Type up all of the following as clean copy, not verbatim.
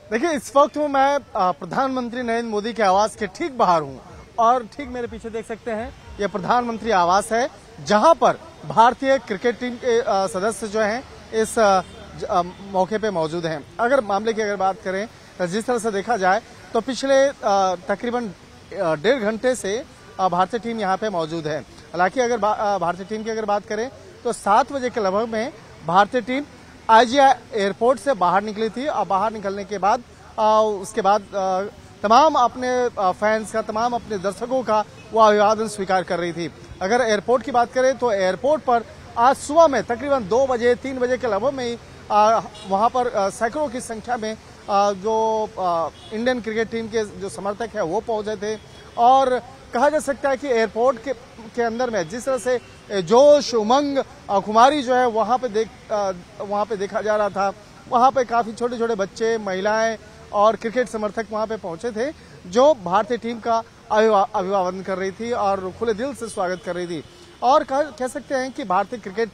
देखिए, इस वक्त हूँ मैं प्रधानमंत्री नरेंद्र मोदी के आवास के ठीक बाहर हूँ और ठीक मेरे पीछे देख सकते हैं यह प्रधानमंत्री आवास है, जहां पर भारतीय क्रिकेट टीम के सदस्य जो हैं इस मौके पे मौजूद हैं। अगर मामले की बात करें तो जिस तरह से देखा जाए तो पिछले तकरीबन 1.5 घंटे से भारतीय टीम यहाँ पे मौजूद है। हालांकि अगर भारतीय टीम की बात करें तो 7 बजे के लगभग में भारतीय टीम IGI एयरपोर्ट से बाहर निकली थी और बाहर निकलने के बाद उसके बाद तमाम अपने फैंस का, तमाम अपने दर्शकों का वो अभिवादन स्वीकार कर रही थी। अगर एयरपोर्ट की बात करें तो एयरपोर्ट पर आज सुबह में तकरीबन 2 बजे 3 बजे के लगभग में ही वहां पर सैकड़ों की संख्या में जो इंडियन क्रिकेट टीम के जो समर्थक है वो पहुंचे थे। और कहा जा सकता है कि एयरपोर्ट के अंदर में जिस तरह से जोश, उमंग, खुमारी जो है वहां पे देखा जा रहा था। वहां पे काफी छोटे छोटे बच्चे, महिलाएं और क्रिकेट समर्थक वहां पे पहुंचे थे, जो भारतीय टीम का अभिवादन कर रही थी और खुले दिल से स्वागत कर रही थी। और कह सकते हैं कि भारतीय क्रिकेट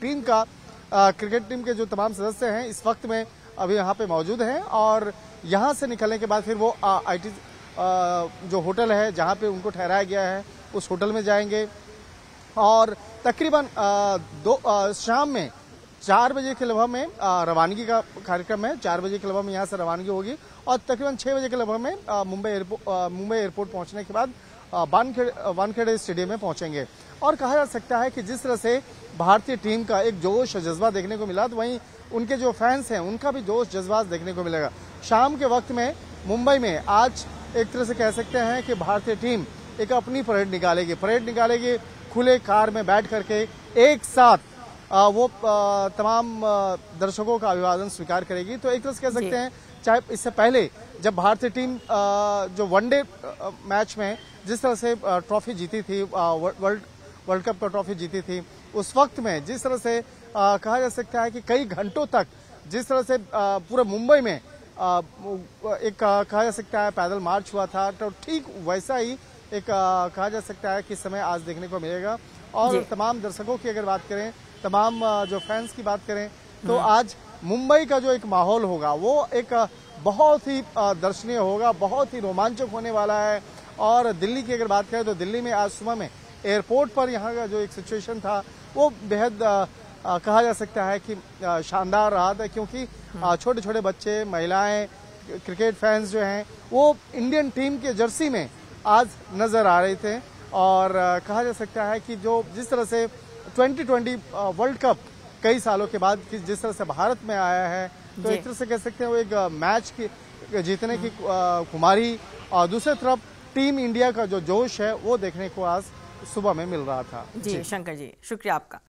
टीम के जो तमाम सदस्य हैं इस वक्त में अभी यहाँ पे मौजूद हैं और यहाँ से निकलने के बाद फिर वो IT जो होटल है जहाँ पे उनको ठहराया गया है उस होटल में जाएंगे और तकरीबन शाम में 4 बजे के लगभग में रवानगी का कार्यक्रम है। 4 बजे के लगभग में यहाँ से रवानगी होगी और तकरीबन 6 बजे के लगभग में मुंबई एयरपोर्ट पहुँचने के बाद वानखेड़े स्टेडियम में पहुंचेंगे। और कहा जा सकता है कि जिस तरह से भारतीय टीम का एक जोश जज्बा देखने को मिला, तो वहीं उनके जो फैंस हैं उनका भी जोश जज्बा देखने को मिलेगा। शाम के वक्त में मुंबई में आज एक तरह से कह सकते हैं कि भारतीय टीम एक अपनी परेड निकालेगी खुले कार में बैठ करके एक साथ वो तमाम दर्शकों का अभिवादन स्वीकार करेगी। तो एक तरह से कह सकते हैं, चाहे इससे पहले जब भारतीय टीम जो वनडे मैच में जिस तरह से ट्रॉफी जीती थी, वर्ल्ड कप का ट्रॉफी जीती थी, उस वक्त में जिस तरह से कहा जा सकता है कि कई घंटों तक जिस तरह से पूरे मुंबई में एक कहा जा सकता है पैदल मार्च हुआ था, तो ठीक वैसा ही एक कहा जा सकता है कि समय आज देखने को मिलेगा। और तमाम दर्शकों की अगर बात करें, तमाम जो फैंस की बात करें, तो आज मुंबई का जो एक माहौल होगा वो एक बहुत ही दर्शनीय होगा, बहुत ही रोमांचक होने वाला है। और दिल्ली की अगर बात करें तो दिल्ली में आज सुबह में एयरपोर्ट पर यहाँ का जो एक सिचुएशन था वो बेहद कहा जा सकता है कि शानदार रहा था, क्योंकि छोटे छोटे बच्चे, महिलाएं, क्रिकेट फैंस जो हैं वो इंडियन टीम के जर्सी में आज नजर आ रहे थे। और कहा जा सकता है कि जो जिस तरह से 2020 वर्ल्ड कप कई सालों के बाद जिस तरह से भारत में आया है, तो एक तरह से कह सकते हैं वो एक मैच की जीतने की खुमारी और दूसरी तरफ टीम इंडिया का जो जोश है वो देखने को आज सुबह में मिल रहा था। जी शंकर जी, शुक्रिया आपका।